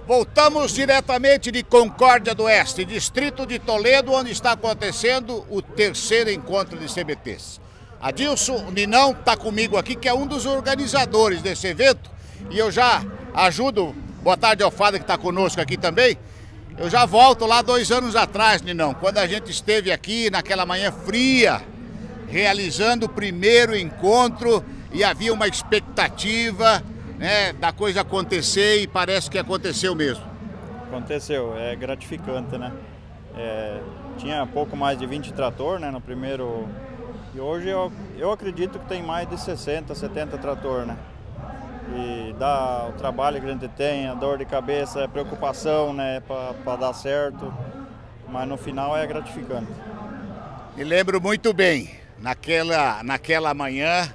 Voltamos diretamente de Concórdia do Oeste, distrito de Toledo, onde está acontecendo o terceiro encontro de CBTs. Adilson Ninão está comigo aqui, que é um dos organizadores desse evento, e eu já ajudo. Boa tarde ao Fada, que está conosco aqui também. Eu já volto lá 2 anos atrás, Ninão, quando a gente esteve aqui naquela manhã fria, realizando o primeiro encontro, e havia uma expectativa, né, da coisa acontecer, e parece que aconteceu mesmo. Aconteceu, é gratificante, né? Tinha pouco mais de 20 trator, né, no primeiro, e hoje eu acredito que tem mais de 60, 70 trator, né? E dá o trabalho que a gente tem, a dor de cabeça, a preocupação, né, para dar certo, mas no final é gratificante. Me lembro muito bem, naquela manhã,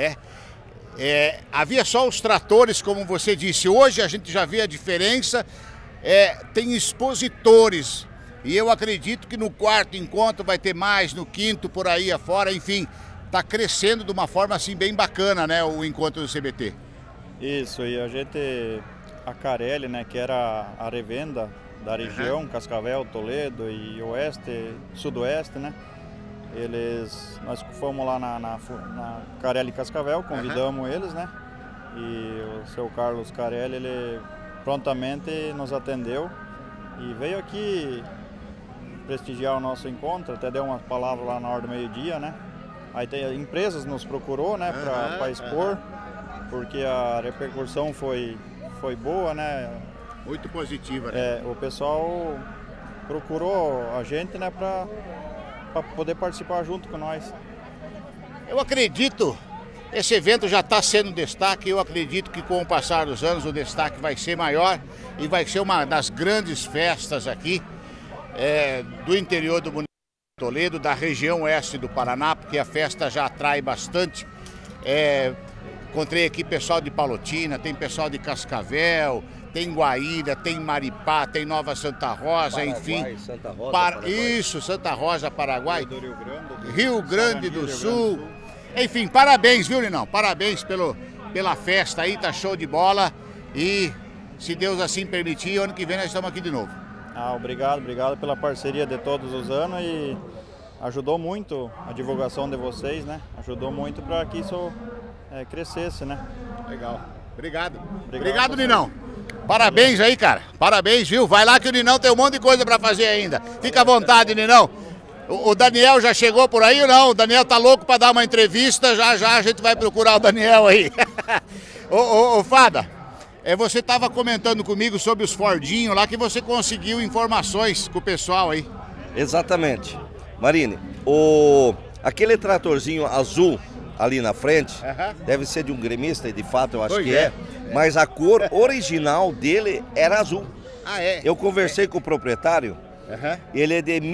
havia só os tratores, como você disse. Hoje a gente já vê a diferença, tem expositores, e eu acredito que no 4º encontro vai ter mais, no 5º por aí afora, enfim, está crescendo de uma forma assim bem bacana, né, o encontro do CBT. Isso, e a Carelli, né, que era a revenda da região, Cascavel, Toledo e Oeste, Sudoeste, né? Nós fomos lá na Carelli Cascavel, convidamos eles, né? E o seu Carlos Carelli, ele prontamente nos atendeu e veio aqui prestigiar o nosso encontro, até deu uma palavra lá na hora do meio-dia, né? Aí empresas nos procurou, né, para expor, porque a repercussão foi boa, né? Muito positiva, né? O pessoal procurou a gente, né, para poder participar junto com nós. Eu acredito, esse evento já está sendo um destaque, eu acredito que com o passar dos anos o destaque vai ser maior e vai ser uma das grandes festas aqui do interior do município de Toledo, da região oeste do Paraná, porque a festa já atrai bastante. Encontrei aqui pessoal de Palotina, tem pessoal de Cascavel, tem Guaíra, tem Maripá, tem Nova Santa Rosa, Paraguai, enfim. Santa Rosa, Paraguai. Isso, Santa Rosa, Paraguai. Rio Grande do Sul. Enfim, parabéns, viu, Ninão? Parabéns pela festa aí, tá show de bola. E se Deus assim permitir, ano que vem nós estamos aqui de novo. Obrigado pela parceria de todos os anos, e ajudou muito a divulgação de vocês, né? Ajudou muito para que isso crescesse, né? Legal. Obrigado, Ninão. Parabéns aí, cara. Parabéns, viu? Vai lá que o Ninão tem um monte de coisa pra fazer ainda. Fica à vontade, Ninão. O Daniel já chegou por aí ou não? O Daniel tá louco pra dar uma entrevista. Já a gente vai procurar o Daniel aí. Ô, Fada, você tava comentando comigo sobre os Fordinhos lá, que você conseguiu informações com o pessoal aí. Exatamente. Marine, aquele tratorzinho azul ali na frente, deve ser de um gremista, e de fato eu acho que é. Mas a cor original dele era azul. Eu conversei com o proprietário, ele é de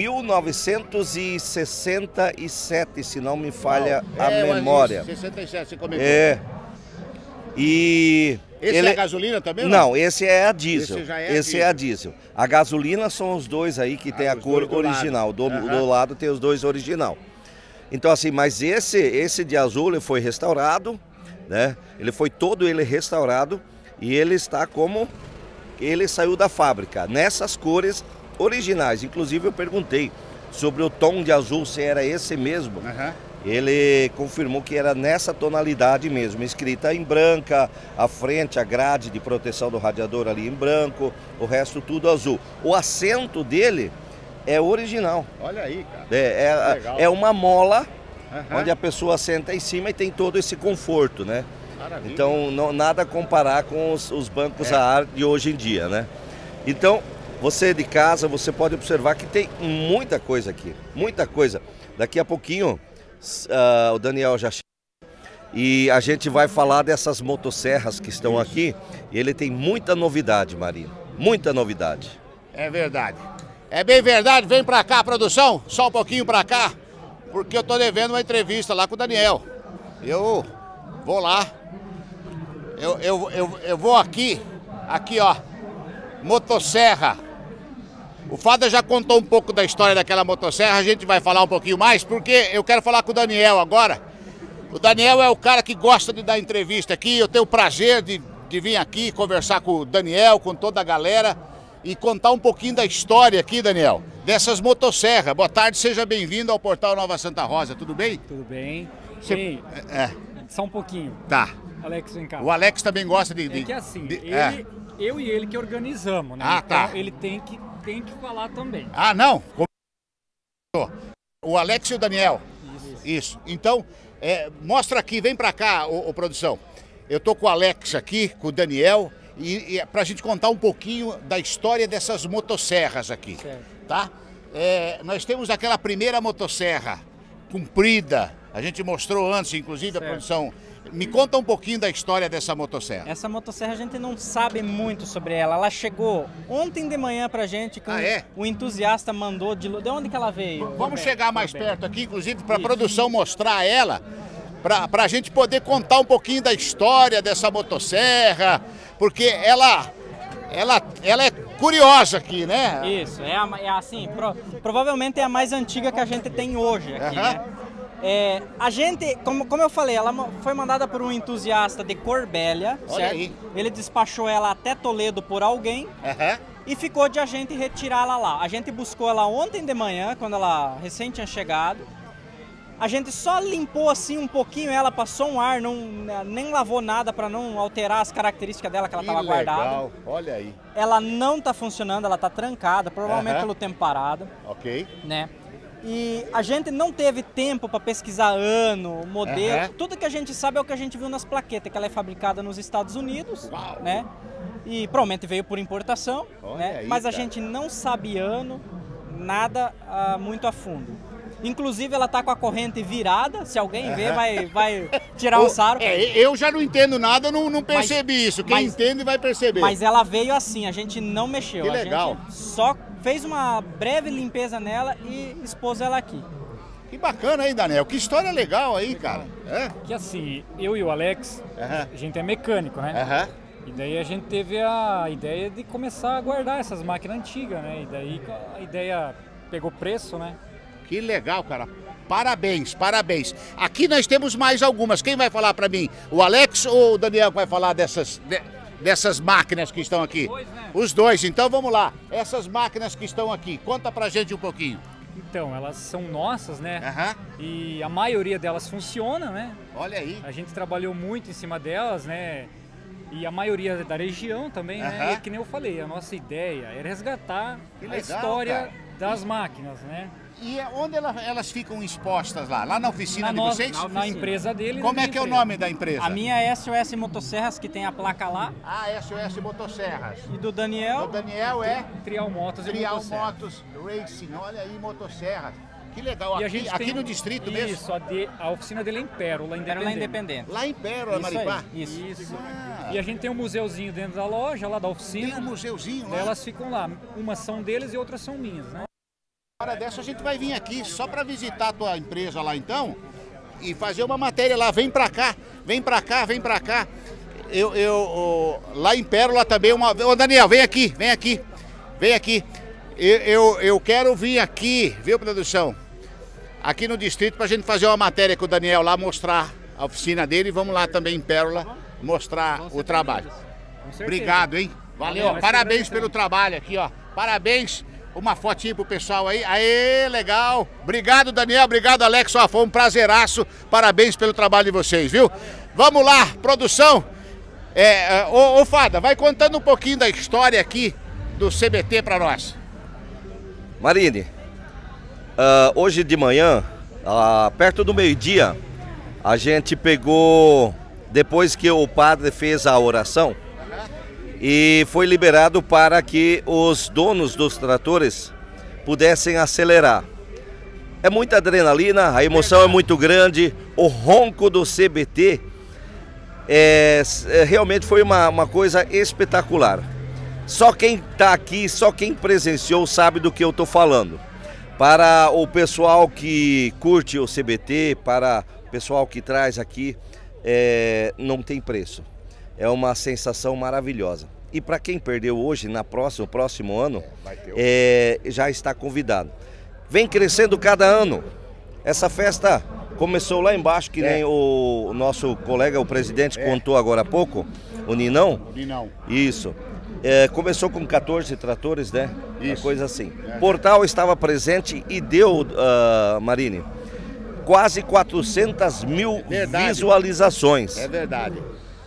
1967, se não me falha a memória. 67, você comentou. E esse é a gasolina também? Não, esse é a diesel. Esse é a diesel. A gasolina são os dois aí que tem a cor original. Do lado tem os dois original. Então assim, mas esse de azul ele foi restaurado, né? Ele foi todo restaurado, e ele está como ele saiu da fábrica, nessas cores originais. Inclusive eu perguntei sobre o tom de azul, se era esse mesmo. Ele confirmou que era nessa tonalidade mesmo, escrita em branca, a frente, a grade de proteção do radiador ali em branco, o resto tudo azul. O assento dele é original. Olha aí, cara. É uma mola onde a pessoa senta em cima e tem todo esse conforto, né? Maravilha. Então, nada a comparar com os bancos a ar de hoje em dia, né? Então, você de casa, você pode observar que tem muita coisa aqui, muita coisa. Daqui a pouquinho, o Daniel já chega e a gente vai falar dessas motosserras que estão aqui. E ele tem muita novidade, Marino, muita novidade. É verdade. É bem verdade. Vem pra cá, produção, só um pouquinho pra cá, porque eu tô devendo uma entrevista lá com o Daniel. Eu vou lá. Eu vou aqui, ó, motosserra. O Fada já contou um pouco da história daquela motosserra, a gente vai falar um pouquinho mais, porque eu quero falar com o Daniel agora. O Daniel é o cara que gosta de dar entrevista aqui, eu tenho o prazer de de vir aqui conversar com o Daniel, com toda a galera e contar um pouquinho da história aqui, Daniel, dessas motosserras. Boa tarde, seja bem-vindo ao Portal Nova Santa Rosa, tudo bem? Tudo bem. Você... Só um pouquinho. Tá. Alex, vem cá. O Alex também gosta de... É que assim, eu e ele que organizamos, né? Ah, tá. Então ele tem que falar também. Ah, não? O Alex e o Daniel. Isso. Então, mostra aqui, vem pra cá, ô produção. Eu tô com o Alex aqui, com o Daniel, e pra gente contar um pouquinho da história dessas motosserras aqui. Certo. Tá? Nós temos aquela primeira motosserra comprida, a gente mostrou antes, inclusive, certo. A produção. Me conta um pouquinho da história dessa motosserra. Essa motosserra a gente não sabe muito sobre ela. Ela chegou ontem de manhã pra gente, que um entusiasta mandou de onde que ela veio? Vamos chegar mais perto aqui, inclusive, para a produção mostrar ela, para a gente poder contar um pouquinho da história dessa motosserra, porque ela é curiosa aqui, né? Isso, assim, provavelmente é a mais antiga que a gente tem hoje aqui, né? A gente, como eu falei, ela foi mandada por um entusiasta de Corbélia, certo? Aí. Ele despachou ela até Toledo por alguém e ficou de a gente retirá-la lá. A gente buscou ela ontem de manhã, quando ela recém tinha chegado. A gente só limpou assim um pouquinho ela, passou um ar, nem lavou nada para não alterar as características dela que ela estava guardada. Legal, olha aí. Ela não está funcionando, ela está trancada, provavelmente pelo tempo parado. Ok. Né? E a gente não teve tempo para pesquisar ano, modelo. Tudo que a gente sabe é o que a gente viu nas plaquetas, que ela é fabricada nos Estados Unidos, né? E provavelmente veio por importação, né? Aí, mas a gente não sabe ano, nada muito a fundo. Inclusive ela tá com a corrente virada, se alguém ver vai tirar um sarro. Eu já não entendo nada, não percebi isso. Quem entende vai perceber. Mas ela veio assim, a gente não mexeu. Que legal. A gente só fez uma breve limpeza nela e expôs ela aqui. Que bacana, hein, Daniel? Que história legal aí, cara. Que assim, eu e o Alex, a gente é mecânico, né? E daí a gente teve a ideia de começar a guardar essas máquinas antigas, né? E daí a ideia pegou preço, né? Que legal, cara. Parabéns, parabéns. Aqui nós temos mais algumas. Quem vai falar pra mim? O Alex ou o Daniel que vai falar dessas máquinas que estão aqui? Os dois, né? Os dois. Então vamos lá. Essas máquinas que estão aqui, conta pra gente um pouquinho. Então, elas são nossas, né? E a maioria delas funciona, né? Olha aí. A gente trabalhou muito em cima delas, né? E a maioria da região também, né? E que nem eu falei, a nossa ideia era resgatar a história das máquinas, né? E onde elas ficam expostas lá? Lá na oficina de vocês? Na empresa dele. Como é que é o nome da empresa? A minha é SOS Motosserras, que tem a placa lá. Ah, SOS Motosserras. E do Daniel? O Daniel é? Trial Motos Trial Motos Racing. Olha aí, motosserras. Que legal. E aqui no distrito mesmo? Isso, a oficina dele é em Pérola, Independente. Lá em Pérola, Maripá? Isso. E a gente tem um museuzinho dentro da loja, lá da oficina. Tem um museuzinho lá? Elas ficam lá. Umas são deles e outras são minhas, né? Hora dessa a gente vai vir aqui só para visitar a tua empresa lá então e fazer uma matéria lá. Vem pra cá, vem pra cá, vem pra cá. Lá em Pérola também Ô Daniel, vem aqui, vem aqui. Vem aqui. Eu quero vir aqui, viu, produção? Aqui no distrito pra gente fazer uma matéria com o Daniel lá, mostrar a oficina dele e vamos lá também em Pérola mostrar o trabalho. Obrigado, hein? Valeu, parabéns pelo trabalho aqui, ó. Parabéns. Uma fotinha pro pessoal aí. Aê, legal. Obrigado, Daniel. Obrigado, Alex. Ó, foi um prazeraço. Parabéns pelo trabalho de vocês, viu? Vamos lá, produção. Ô, Fada, vai contando um pouquinho da história aqui do CBT pra nós. Marine, hoje de manhã, perto do meio-dia, a gente pegou, depois que o padre fez a oração, e foi liberado para que os donos dos tratores pudessem acelerar. É muita adrenalina, a emoção é muito grande, o ronco do CBT realmente foi uma coisa espetacular. Só quem está aqui, só quem presenciou sabe do que eu estou falando. Para o pessoal que curte o CBT, para o pessoal que traz aqui, não tem preço. É uma sensação maravilhosa. E para quem perdeu hoje, no próximo ano, já está convidado. Vem crescendo cada ano. Essa festa começou lá embaixo, que nem o nosso colega, o presidente, contou agora há pouco. O Ninão? O Ninão. Isso. Começou com 14 tratores, né? Isso. Uma coisa assim. Portal estava presente e deu, Marini, quase 400 mil visualizações. É verdade.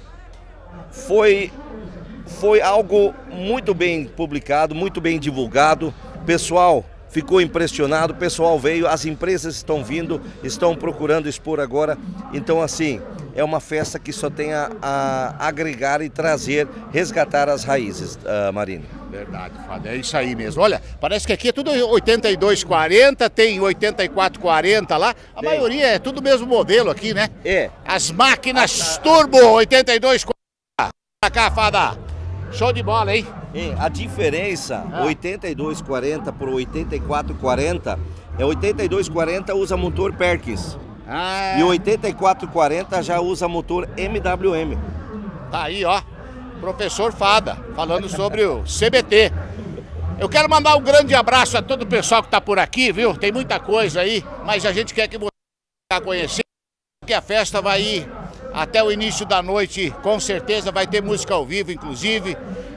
Foi algo muito bem publicado, muito bem divulgado. Pessoal ficou impressionado, o pessoal veio, as empresas estão vindo, estão procurando expor agora. Então, assim, é uma festa que só tem a agregar e trazer, resgatar as raízes, Marina. Verdade, Fábio, é isso aí mesmo. Olha, parece que aqui é tudo 8240, tem 8440 lá. A maioria é tudo mesmo modelo aqui, né? É. As máquinas Turbo 8240. Pra cá, Fada. Show de bola, hein? A diferença, 8240 por 8440, 8240 usa motor Perkins. E 8440 já usa motor MWM. Tá aí, ó. Professor Fada, falando sobre o CBT. Eu quero mandar um grande abraço a todo o pessoal que tá por aqui, viu? Tem muita coisa aí, mas a gente quer que você conhecer, que a festa vai ir até o início da noite, com certeza vai ter música ao vivo, inclusive.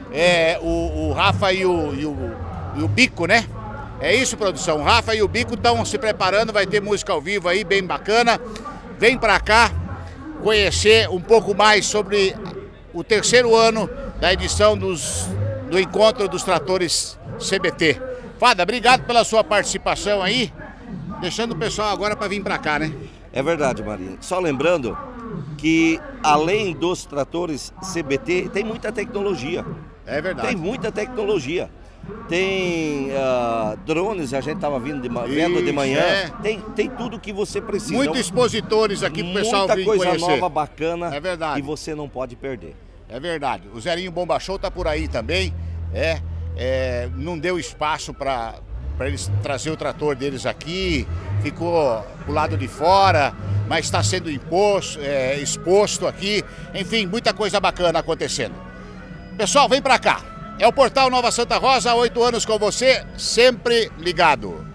O Rafa e o Bico, né? É isso, produção. O Rafa e o Bico estão se preparando, vai ter música ao vivo aí, bem bacana. Vem pra cá conhecer um pouco mais sobre o terceiro ano da edição do Encontro dos Tratores CBT. Fada, obrigado pela sua participação aí, deixando o pessoal agora para vir pra cá, né? É verdade, Marinho. Só lembrando que além dos tratores CBT, tem muita tecnologia. É verdade. Tem muita tecnologia. Tem drones, a gente estava vendo de manhã. Tem tudo que você precisa. Muitos expositores aqui pro pessoal vir conhecer. Muita coisa nova, bacana. É verdade. E você não pode perder. É verdade. O Zerinho Bomba Show tá por aí também. Não deu espaço para eles trazer o trator deles aqui. Ficou pro lado de fora, mas está sendo exposto aqui. Enfim, muita coisa bacana acontecendo. Pessoal, vem pra cá. É o Portal Nova Santa Rosa, há 8 anos com você, sempre ligado.